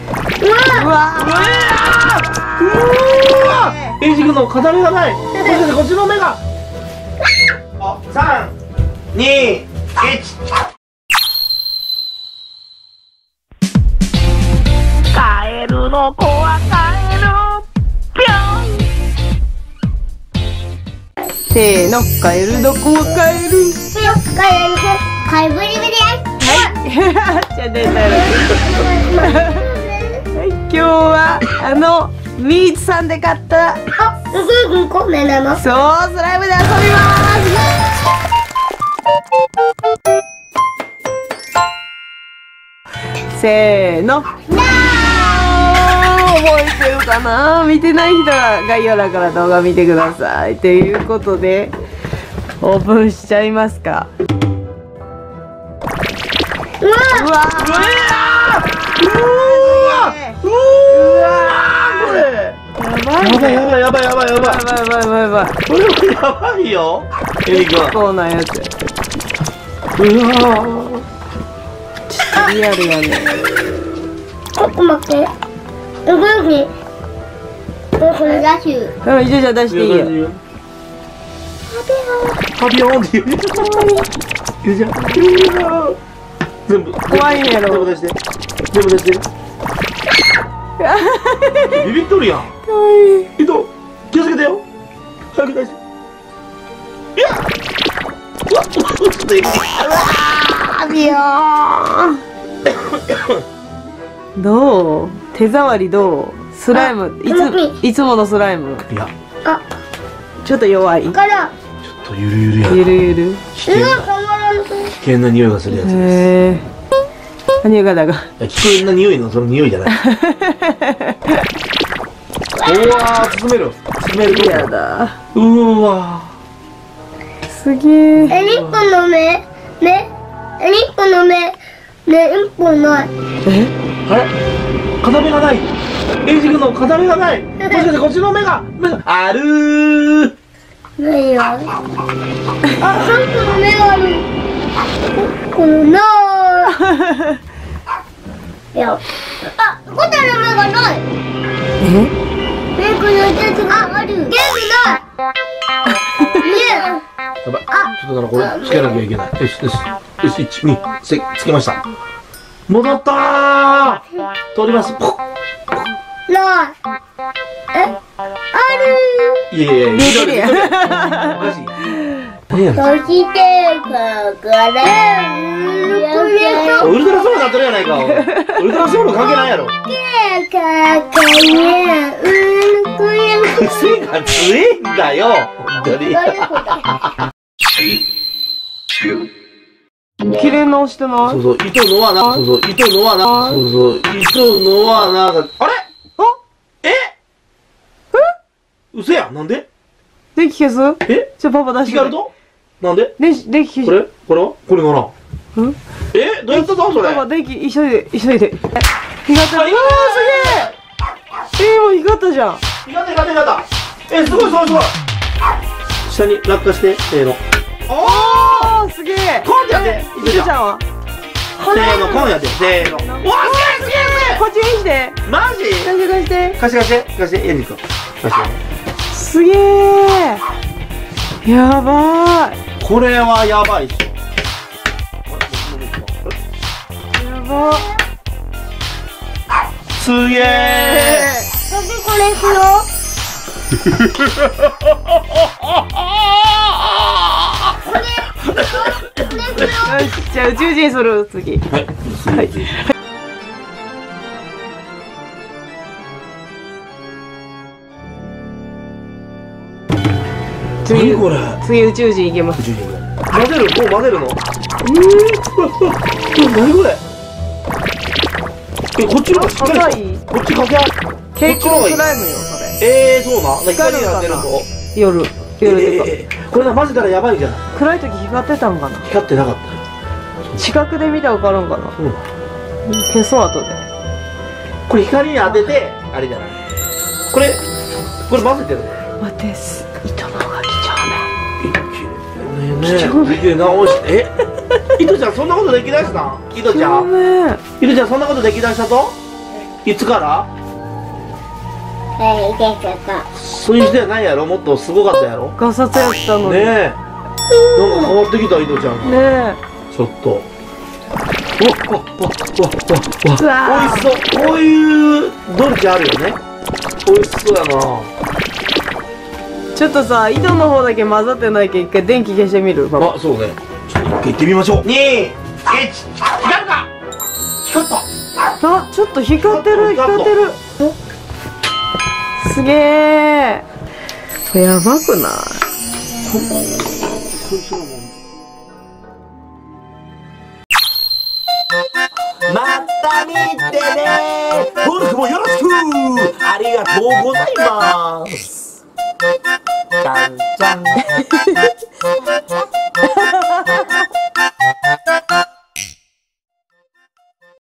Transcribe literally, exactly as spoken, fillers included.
うわうわエイジ君の片目がない。もしかしてこっちの目が。あ、さんにいち。カエルの子はカエルぴょん。せーの、カエルの子はカエル。 カエルカエルブリブリです。 はい。じゃあ出たよ。はい、今日はあのミーツさんで買った。 あ、うんうん、これなの。 そう、スライムで遊びます。せーの。覚えてるかな。見てない人は概要欄から動画見てください。ということでオープンしちゃいますか。 うわうわうわうわこれやばいやばいやばいやばいやばいやばいやばいやばいやばい。これはやばいよ。エリ君こうなやつ。うわちょっとリアルやね。 ちょっと待って。うぐに。これダッシュ。 うん、じゃあ出していいよ。ハビオンって言う。いいじゃん。全部怖いやろ。全部出して全部出してビビっとるやん。かわいい。伊藤気をつけてよ。早く出して。いやうわっちょっといく。うわビヨーン。どう手触りどう。スライムいついつものスライム。いやあちょっと弱い。 からちょっとゆるゆるやな。ゆるゆる危険危険な匂いがするやつです。へえ。何がだが。危険な匂いのその匂いじゃない。うわー、進める。進める。やだ。うーわー。すげえ。 え、一本の目、目、え、一本の目、ね、一本ない。 え？あれ？片目がない。エイジ君の片目がない。もしかしてこっちの目が目があるー。 ないよ。あ、三個の目がある。このなー。いや、あ、ホタルの目がない。 え？ え、このやつがある。ゲームない。ねえ。 やばい。ちょっとだからこれつけなきゃいけない。よしよしよし、一二せつけました。戻ったー。通ります。 ない。え、ある。 いやいやいや。見てるやん。おかしい。何やそしてここでウルトラソウルなってるやないか。ウルトラソウル関係ないやろ。癖が強いんだよ。本当に。切れ直してない。そうそう、糸のはな。そうそう、糸のはな。そうそう、糸のはな。あれ？あえ？え？嘘やん。なんで？電気消す？え？じゃあパパ出して。光ると？なんで？電気電気消し。これ？これは？これかな。うん？え？どうやったのそれ？パパ電気急いで急いで。光った。うわーすげえ。えーもう光ったじゃん。光った光った光った。えすごいすごいすごい。下に落下してせーの。おおすげえ。コンってやって。いくちゃんは？せーのコンやって。せーの。うわすげえすげえすげえ。こっちにして。マジ？貸して貸して。貸して貸して貸して。エリ君。貸して。すげえ。やばい。これはやばいっしょ。やば。すげえ。 なんでこれしよよし、じゃあ宇宙人する次。はい。はい。次これ。次宇宙人いけます。宇宙人これ。混ぜる？もう混ぜるの？ええ。何これ？えこっちの方がしっかり。こっちかけあ。蛍光スライムよそれ。ええそうな。光が出ると。夜夜でか。これな混ぜたらやばいじゃない。暗い時光ってたんかな。光ってなかった。近くで見たら分かるんかな。そうな。消そう後で。これ光に当ててあれじゃない。これこれ混ぜてる。待ってす。糸の方が貴重ね。ねえねえ直して。え糸ちゃんそんなことできだしたん？糸ちゃん糸ちゃんそんなことできだしたと？ いつから？ えー、いけた。 そういう人じゃないやろ、もっとすごかったやろ。 ガサツやったのに。 ねえ。なんか変わってきた、井戸ちゃんが。 ねえ。ちょっと。わっわっわっわっわっわ。 うわ美味しそう。こういうドルチェあるよね。美味しそうやな。 ちょっとさ、井戸の方だけ混ざってないけど、一回電気消してみる。 あ、そうね。ちょっと一回行ってみましょう。に、いち、光るか。光った。 あ、ちょっと光ってる、光ってる。すげえ。やばくない？ また見てね。登録もよろしく。ありがとうございます。じゃんじゃん。